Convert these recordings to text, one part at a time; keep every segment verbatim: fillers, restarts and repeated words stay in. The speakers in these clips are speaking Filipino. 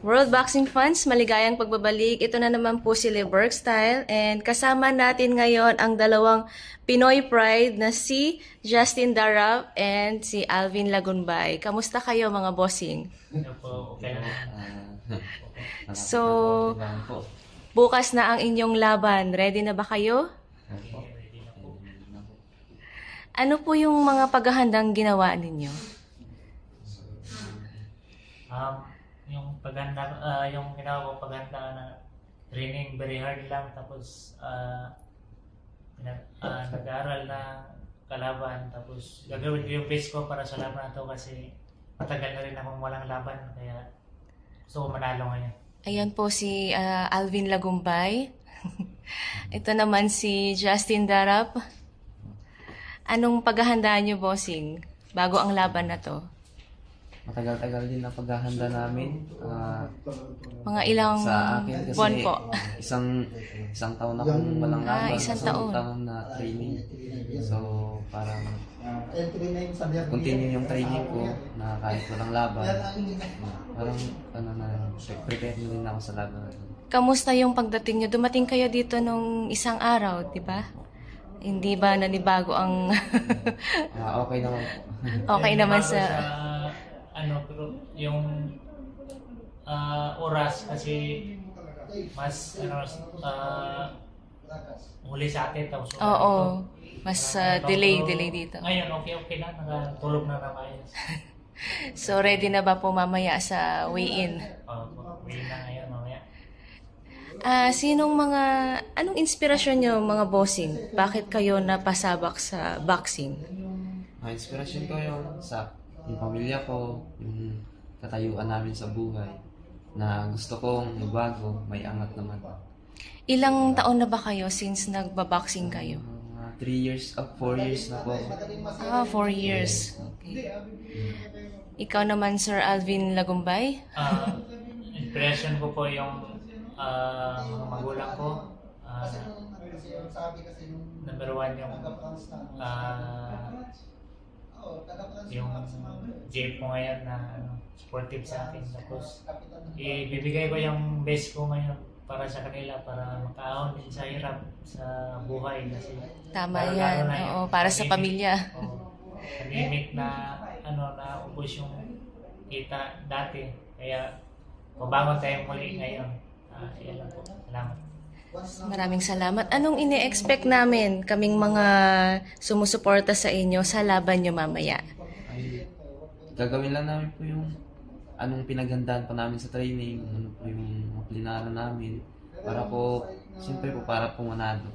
World Boxing Fans, maligayang pagbabalik. Ito na naman po si Liberg Style and kasama natin ngayon ang dalawang Pinoy Pride na si Justin Darab and si Alvin Lagunbay. Kamusta kayo mga bossing? Okay. So, bukas na ang inyong laban. Ready na ba kayo? Ano po yung mga paghahandang ginawa ninyo? Um, yung paghanda, uh, yung ginawa ko paghanda na training very hard lang, tapos uh, uh, nag-aaral na kalaban, tapos gagawin ko yung base ko para sa laban na to kasi matagal na rin akong walang laban, kaya gusto ko manalo ngayon. Ayan po si uh, Alvin Lagunbay. Ito naman si Justin Darab. Anong paghahanda nyo, bossing, bago ang laban na to? Matagal-tagal din na paghahanda namin. Uh, Mga ilang sa akin kasi buwan po? Isang, isang taon akong walang laban. Ah, isang taon. taon na training. So, parang continue yung training ko na kahit walang laban. Parang, ano na, prepare na rin ako sa laban. Kamusta yung pagdating nyo? Dumating kayo dito nung isang araw, di ba? Hindi ba nanibago ang... uh, okay naman po. Okay naman sa... Ano, pero yung uh, oras kasi mas ano uh, huli sa atin tapos oo, mas uh, delay delay dito. Ngayon okay okay na, nakatulog na na maayos. So ready na ba po mamaya sa weigh-in? Oo, uh, weigh-in na ngayon mamaya. Ah, uh, sinong mga anong inspirasyon nyo mga bossing? Bakit kayo napasabak sa boxing? Ang inspirasyon ko yung sa yung pamilya ko, yung katayuan namin sa buhay, na gusto kong magbago, may angat naman. Ilang taon na ba kayo since nagbaboxing kayo? Uh, three years, up, uh, four years na po. Ah, four years. Okay. Ikaw naman, Sir Alvin Lagunbay? Uh, inspiration ko po yung uh, mga magulang ko. Uh, number one yung uh, yung J P ko ngayon na ano, supportive sa akin, tapos ibibigay ko yung best ko ngayon para sa kanila, para makaahon din sa hirap sa buhay kasi tama yan, oo, para sa pamilya. Pandemic na ano na ubos yung kita dati, kaya mabangon tayo muli ngayon. Uh, yan lang po. Salamat. Maraming salamat. Anong ini-expect namin kaming mga sumusuporta sa inyo sa laban nyo mamaya? Ay, gagawin lang namin po yung anong pinaghandaan pa namin sa training, ano po yung mga plinano namin, para po, siyempre po para po manalo.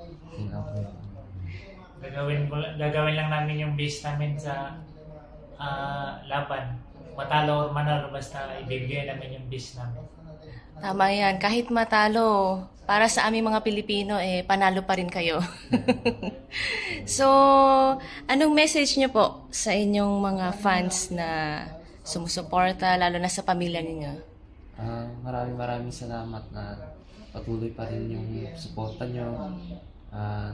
Gagawin, gagawin lang namin yung base namin sa uh, laban. Matalo or manalo, basta ibibigay namin yung base namin. Tama yan. Kahit matalo, para sa aming mga Pilipino, eh, panalo pa rin kayo. So, anong message nyo po sa inyong mga fans na sumusuporta, lalo na sa pamilya ninyo? Uh, maraming maraming salamat na patuloy pa rin yung suporta nyo. Uh,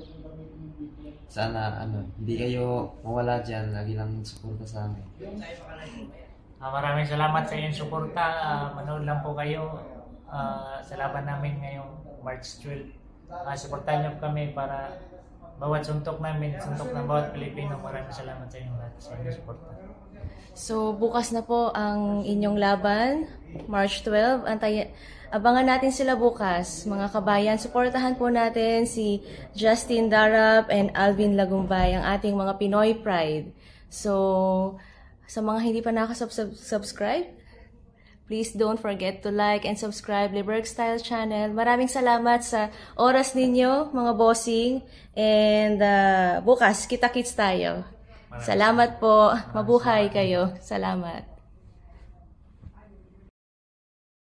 sana ano, hindi kayo mawala dyan, lagi lang suporta sa amin. Uh, maraming salamat sa inyong suporta. Uh, manood lang po kayo uh, sa laban namin ngayong March twelfth. Uh, suportahan niyo kami para bawat suntok namin, suntok ng bawat Pilipino. Maraming salamat sa inyong lahat sa inyong suporta. So, bukas na po ang inyong laban, March twelfth. Antay, abangan natin sila bukas. Mga kabayan, suportahan po natin si Justin Darab and Alvin Lagunbay, ang ating mga Pinoy Pride. So, sa mga hindi pa nakasubscribe, please don't forget to like and subscribe Liberg Style Channel. Maraming salamat sa oras ninyo, mga bossing. And uh, bukas, kita-kits tayo. Salamat po. Mabuhay kayo. Salamat.